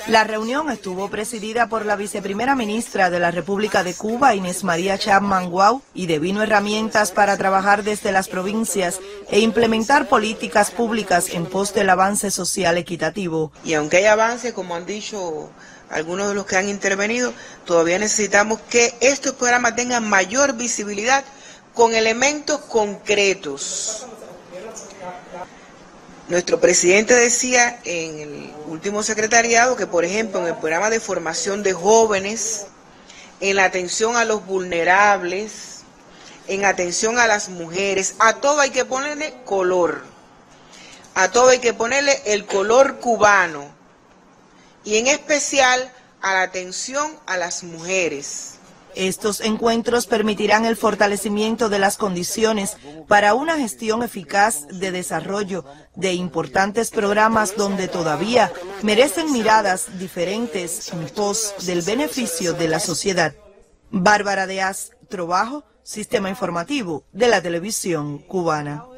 La reunión estuvo presidida por la viceprimera ministra de la República de Cuba, Inés María Chapman Guau, y devino herramientas para trabajar desde las provincias e implementar políticas públicas en pos del avance social equitativo. Y aunque hay avances, como han dicho algunos de los que han intervenido, todavía necesitamos que estos programas tengan mayor visibilidad con elementos concretos. Nuestro presidente decía en el último secretariado que, por ejemplo, en el programa de formación de jóvenes, en la atención a los vulnerables, en atención a las mujeres, a todo hay que ponerle color, a todo hay que ponerle el color cubano, y en especial a la atención a las mujeres. Estos encuentros permitirán el fortalecimiento de las condiciones para una gestión eficaz de desarrollo de importantes programas donde todavía merecen miradas diferentes en pos del beneficio de la sociedad. Bárbara Díaz Trobajo, Sistema Informativo de la Televisión Cubana.